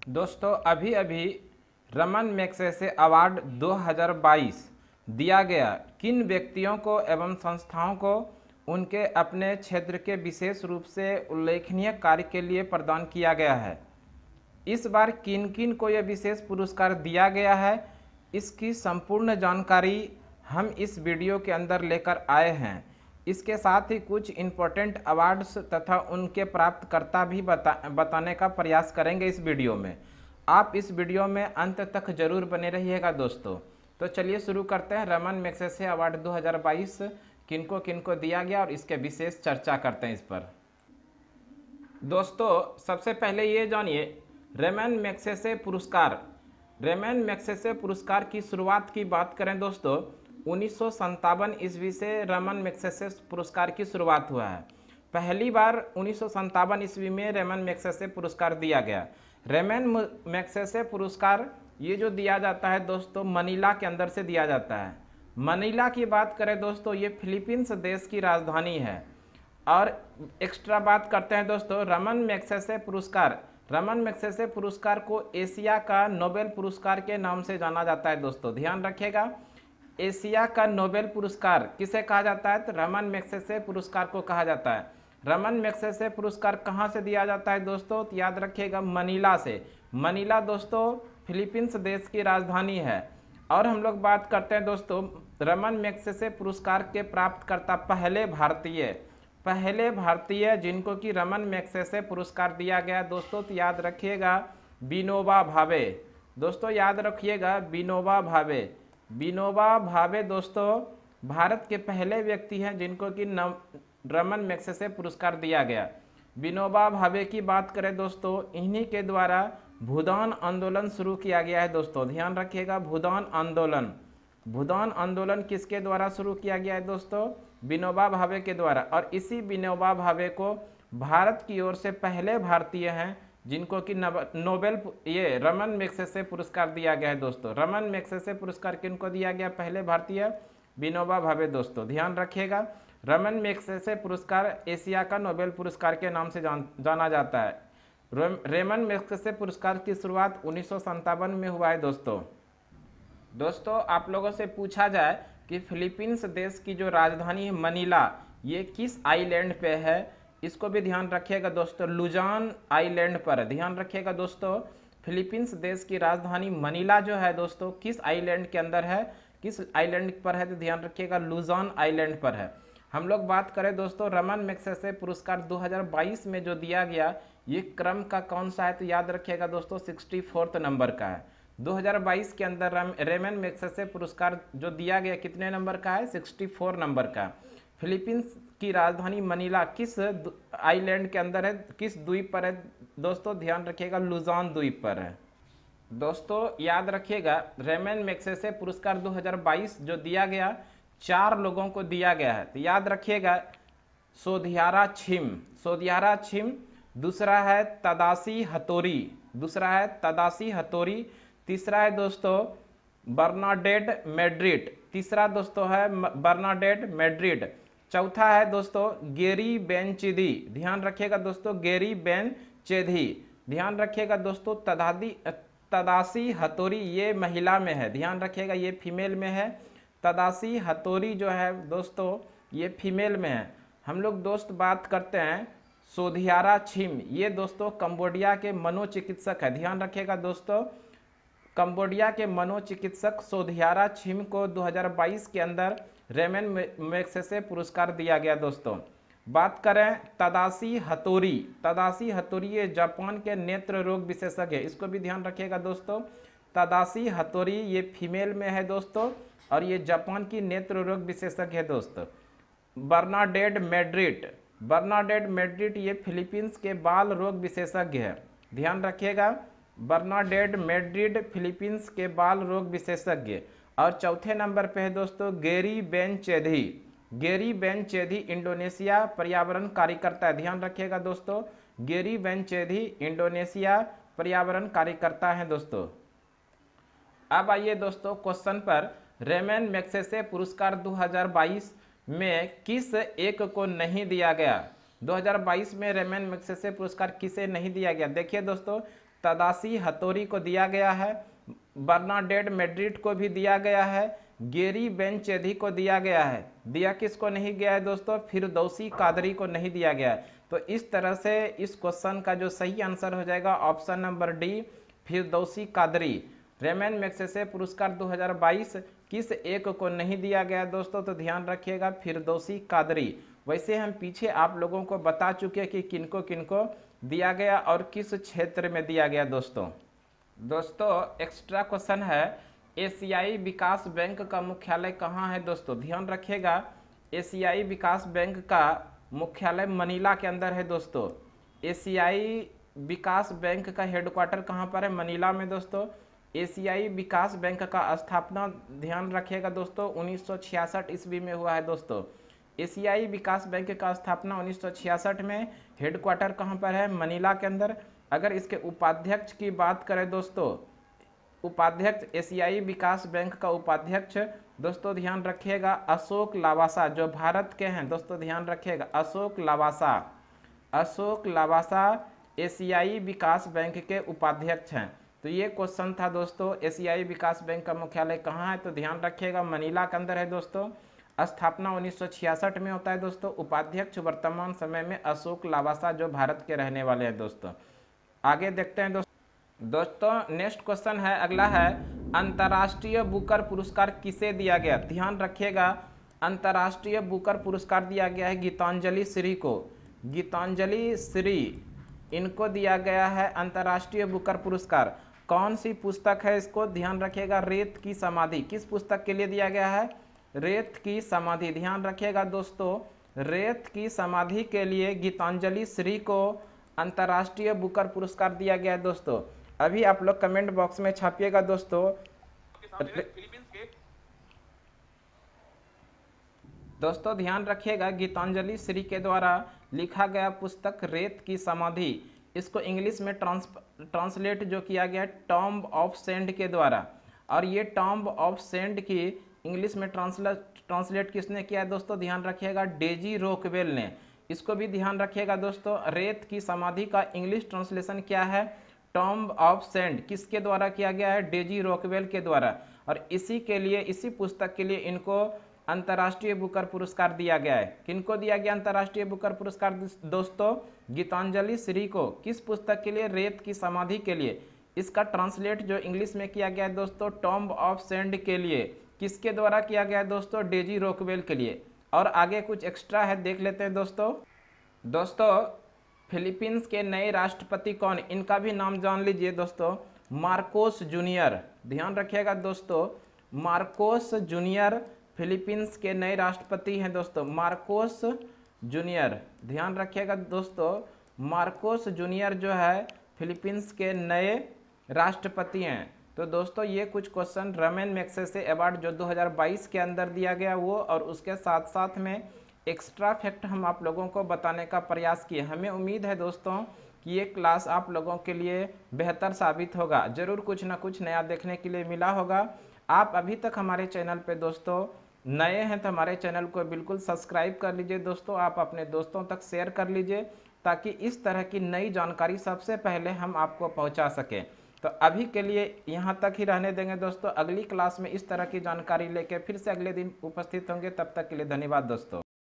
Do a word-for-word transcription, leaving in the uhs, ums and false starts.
दोस्तों अभी अभी रमन मैग्सेसे अवार्ड दो हज़ार बाईस दिया गया। किन व्यक्तियों को एवं संस्थाओं को उनके अपने क्षेत्र के विशेष रूप से उल्लेखनीय कार्य के लिए प्रदान किया गया है। इस बार किन किन को यह विशेष पुरस्कार दिया गया है, इसकी संपूर्ण जानकारी हम इस वीडियो के अंदर लेकर आए हैं। इसके साथ ही कुछ इम्पोर्टेंट अवार्ड्स तथा उनके प्राप्तकर्ता भी बता बताने का प्रयास करेंगे इस वीडियो में। आप इस वीडियो में अंत तक जरूर बने रहिएगा दोस्तों। तो चलिए शुरू करते हैं। रमन मैग्सेसे अवार्ड दो हज़ार बाईस किनको किनको दिया गया और इसके विशेष चर्चा करते हैं इस पर। दोस्तों सबसे पहले ये जानिए रमन मैग्सेसे पुरस्कार। रमन मैग्सेसे पुरस्कार की शुरुआत की बात करें दोस्तों, उन्नीस सौ संतावन ईस्वी से रमन मैग्सेसे पुरस्कार की शुरुआत हुआ है। पहली बार उन्नीस सौ संतावन ईस्वी में रमन मैग्सेसे पुरस्कार दिया गया। रमन मैग्सेसे पुरस्कार ये जो दिया जाता है दोस्तों मनीला के अंदर से दिया जाता है। मनीला की बात करें दोस्तों, ये फिलीपींस देश की राजधानी है। और एक्स्ट्रा बात करते हैं दोस्तों, रमन मैग्सेसे पुरस्कार रमन मैग्सेसे पुरस्कार को एशिया का नोबेल पुरस्कार के नाम से जाना जाता है। दोस्तों ध्यान रखिएगा, एशिया का नोबेल पुरस्कार किसे कहा जाता है? तो रमन मैग्सेसे पुरस्कार को कहा जाता है। रमन मैग्सेसे पुरस्कार कहाँ से दिया जाता है दोस्तों? तो याद रखिएगा मनीला से। मनीला दोस्तों फिलीपींस देश की राजधानी है। और हम लोग बात करते हैं दोस्तों, रमन मैग्सेसे पुरस्कार के प्राप्तकर्ता पहले भारतीय पहले भारतीय जिनको कि रमन मैग्सेसे पुरस्कार दिया गया दोस्तों, तो याद रखिएगा विनोबा भावे। दोस्तों याद रखिएगा विनोबा भावे। विनोबा भावे दोस्तों भारत के पहले व्यक्ति हैं जिनको कि रमन मैग्सेसे पुरस्कार दिया गया। विनोबा भावे की बात करें दोस्तों, इन्हीं के द्वारा भूदान आंदोलन शुरू किया गया है। दोस्तों ध्यान रखिएगा भूदान आंदोलन भूदान आंदोलन किसके द्वारा शुरू किया गया है दोस्तों? विनोबा भावे के द्वारा। और इसी विनोबा भावे को भारत की ओर से पहले भारतीय हैं जिनको कि नोबेल ये रमन मैग्सेसे पुरस्कार दिया गया है। दोस्तों रमन मैग्सेसे पुरस्कार किनको दिया गया? पहले भारतीय विनोबा भावे। दोस्तों ध्यान रखिएगा रमन मैग्सेसे पुरस्कार एशिया का नोबेल पुरस्कार के नाम से जान, जाना जाता है। रमन मैग्सेसे पुरस्कार की शुरुआत उन्नीस सौ संतावन में हुआ है। दोस्तों दोस्तों आप लोगों से पूछा जाए कि फिलीपींस देश की जो राजधानी है मनीला, ये किस आइलैंड पे है, इसको भी ध्यान रखिएगा दोस्तों। लुजान आइलैंड पर ध्यान रखिएगा दोस्तों। फिलीपींस देश की राजधानी मनीला जो है दोस्तों किस आइलैंड के अंदर है, किस आइलैंड पर है? तो ध्यान रखिएगा लुजान आइलैंड पर है। हम लोग बात करें दोस्तों रमन मैग्सेसे पुरस्कार दो हज़ार बाईस में जो दिया गया, ये क्रम का कौन सा है? तो याद रखिएगा दोस्तों सिक्सटी फोर्थ नंबर का है। दो हज़ार बाईस के अंदर रमन मैग्सेसे पुरस्कार जो दिया गया कितने नंबर का है? चौंसठ नंबर का। फिलीपींस की राजधानी मनीला किस आइलैंड के अंदर है, किस द्वीप पर है दोस्तों? ध्यान रखिएगा लुजान द्वीप पर है। दोस्तों याद रखिएगा रमन मैग्सेसे पुरस्कार दो हज़ार बाईस जो दिया गया चार लोगों को दिया गया है। तो याद रखिएगा सोधियारा छिम सोधियारा छिम दूसरा है तदाशी हथोरी दूसरा है तदाशी हथोरी तीसरा है दोस्तों बर्नाडेट मैड्रिड तीसरा दोस्तों है बर्नाडेट मैड्रिड चौथा है दोस्तों गेरी बेनचेदी। ध्यान रखिएगा दोस्तों गेरी बेनचेदी। ध्यान रखिएगा दोस्तों तदादी तदाशी हथोरी ये महिला में है। ध्यान रखिएगा ये फीमेल में है। तदाशी हथोरी जो है दोस्तों ये फीमेल में है। हम लोग दोस्त बात करते हैं सोधियारा छिम, ये दोस्तों कंबोडिया के मनोचिकित्सक है। ध्यान रखिएगा दोस्तों कंबोडिया के मनोचिकित्सक सोधियारा छिम को दो हज़ार बाईस के अंदर रमन मैग्सेसे पुरस्कार दिया गया। दोस्तों बात करें तदाशी हथोरी तदाशी हथोरी ये जापान के नेत्र रोग विशेषज्ञ है, इसको भी ध्यान रखिएगा दोस्तों। तदाशी हथोरी ये फीमेल में है दोस्तों और ये जापान की नेत्र रोग विशेषज्ञ है। दोस्तों बर्नाडेट मैड्रिड बर्नाडेट मैड्रिड ये फिलीपींस के बाल रोग विशेषज्ञ है। ध्यान रखिएगा बर्नाडेट मैड्रिड फिलीपींस के बाल रोग विशेषज्ञ। और चौथे नंबर पे है दोस्तों गेरी बेनचेदी गेरी बेनचेदी इंडोनेशिया पर्यावरण कार्यकर्ता है। ध्यान रखिएगा दोस्तों गेरी बेनचेदी इंडोनेशिया पर्यावरण कार्यकर्ता है। दोस्तों अब आइए दोस्तों क्वेश्चन पर, रमन मैग्सेसे पुरस्कार दो हज़ार बाईस में किस एक को नहीं दिया गया? दो हज़ार बाईस में रमन मैग्सेसे पुरस्कार किसे नहीं दिया गया? देखिए दोस्तों तदासी हथोरी को दिया गया है, बर्नाडेट मैड्रिड को भी दिया गया है, गेरी बेनचेधी को दिया गया है। दिया किसको नहीं गया है दोस्तों? फिरदौसी कादरी को नहीं दिया गया है। तो इस तरह से इस क्वेश्चन का जो सही आंसर हो जाएगा option number D, Firdausi Qadri. Ramon Magsaysay पुरस्कार दो हज़ार बाईस किस एक को नहीं दिया गया दोस्तों? तो ध्यान रखिएगा, फिरदौसी कादरी। वैसे हम पीछे आप लोगों को बता चुके कि किनको किनको दिया गया और किस क्षेत्र में दिया गया दोस्तों। दोस्तों एक्स्ट्रा क्वेश्चन है, एशियाई विकास बैंक का मुख्यालय कहाँ है दोस्तों? ध्यान रखिएगा, एशियाई विकास बैंक का मुख्यालय मनीला के अंदर है दोस्तों। एशियाई विकास बैंक का हेडक्वार्टर कहाँ पर है? मनीला में दोस्तों। एशियाई विकास बैंक का स्थापना ध्यान रखिएगा दोस्तों उन्नीस सौ छियासठ ईस्वी में हुआ है दोस्तों। एशियाई विकास बैंक का स्थापना उन्नीस सौ छियासठ में, हेडक्वार्टर कहाँ पर है? मनीला के अंदर। अगर इसके उपाध्यक्ष की बात करें दोस्तों, उपाध्यक्ष एशियाई विकास बैंक का उपाध्यक्ष दोस्तों ध्यान रखिएगा अशोक लावासा, जो भारत के हैं दोस्तों, ध्यान रखिएगा अशोक लावासा। अशोक लावासा एशियाई विकास बैंक के उपाध्यक्ष हैं। तो ये क्वेश्चन था दोस्तों, एशियाई विकास बैंक का मुख्यालय कहाँ है? तो ध्यान रखिएगा मनीला के अंदर है दोस्तों। स्थापना उन्नीस सौ छियासठ में होता है दोस्तों। उपाध्यक्ष वर्तमान समय में अशोक लावासा, जो भारत के रहने वाले हैं दोस्तों। आगे देखते हैं दोस्तों। दोस्तों नेक्स्ट क्वेश्चन है, अगला है, अंतर्राष्ट्रीय बुकर पुरस्कार किसे दिया गया? ध्यान रखिएगा, अंतर्राष्ट्रीय बुकर पुरस्कार दिया गया है गीतांजलि श्री को। गीतांजलि श्री इनको दिया गया है अंतर्राष्ट्रीय बुकर पुरस्कार। कौन सी पुस्तक है इसको? ध्यान रखिएगा, रेत की समाधि। किस पुस्तक के लिए दिया गया है? रेत की समाधि। ध्यान रखिएगा दोस्तों, रेत की समाधि के लिए गीतांजलि श्री को अंतर्राष्ट्रीय बुकर पुरस्कार दिया गया है दोस्तों। अभी आप लोग कमेंट बॉक्स में छापिएगा दोस्तों। दोस्तों ध्यान रखिएगा, गीतांजलि श्री के द्वारा लिखा गया पुस्तक रेत की समाधि, इसको इंग्लिश में ट्रांस ट्रांसलेट जो किया गया टॉम्ब ऑफ सेंड के द्वारा। और ये टॉम्ब ऑफ सेंड की इंग्लिश में ट्रांसलेट ट्रांसलेट किसने किया है दोस्तों? ध्यान रखिएगा, डेजी रोकवेल ने। इसको भी ध्यान रखिएगा दोस्तों, रेत की समाधि का इंग्लिश ट्रांसलेशन क्या है? Tomb of sand. किसके द्वारा किया गया है? डेजी रोकवेल के द्वारा। और इसी के लिए, इसी पुस्तक के लिए इनको अंतर्राष्ट्रीय बुकर पुरस्कार दिया गया है। किनको दिया गया अंतर्राष्ट्रीय बुकर पुरस्कार दोस्तों? गीतांजलि श्री को। किस पुस्तक के लिए? रेत की समाधि के लिए। इसका ट्रांसलेट जो इंग्लिश में किया गया है दोस्तों, टॉम्ब ऑफ सेंड के लिए। किसके द्वारा किया गया है दोस्तों? डेजी रोकवेल के लिए। और आगे कुछ एक्स्ट्रा है, देख लेते हैं दोस्तों। दोस्तों फिलीपींस के नए राष्ट्रपति कौन? इनका भी नाम जान लीजिए दोस्तों, मार्कोस जूनियर। ध्यान रखिएगा दोस्तों, मार्कोस जूनियर फिलीपींस के नए राष्ट्रपति हैं दोस्तों, मार्कोस जूनियर। ध्यान रखिएगा दोस्तों, मार्कोस जूनियर जो है फिलीपींस के नए राष्ट्रपति हैं। तो दोस्तों ये कुछ क्वेश्चन रेमन मैग्सेसे अवार्ड जो दो हज़ार बाईस के अंदर दिया गया वो, और उसके साथ साथ में एक्स्ट्रा फैक्ट हम आप लोगों को बताने का प्रयास किए। हमें उम्मीद है दोस्तों कि ये क्लास आप लोगों के लिए बेहतर साबित होगा। ज़रूर कुछ ना कुछ नया देखने के लिए मिला होगा। आप अभी तक हमारे चैनल पे दोस्तों नए हैं तो हमारे चैनल को बिल्कुल सब्सक्राइब कर लीजिए दोस्तों। आप अपने दोस्तों तक शेयर कर लीजिए ताकि इस तरह की नई जानकारी सबसे पहले हम आपको पहुंचा सकें। तो अभी के लिए यहाँ तक ही रहने देंगे दोस्तों। अगली क्लास में इस तरह की जानकारी लेके फिर से अगले दिन उपस्थित होंगे। तब तक के लिए धन्यवाद दोस्तों।